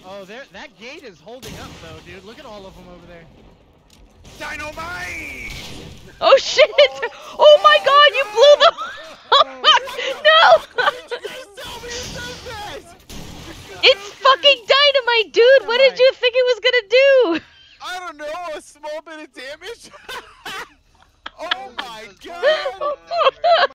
Oh, that gate is holding up though, dude. Look at all of them over there. Dynamite! Oh shit! Oh my god, you blew the. Oh fuck! No! It's fucking dynamite, dude. What did you think it was gonna do? I don't know, a small bit of damage? Oh my god!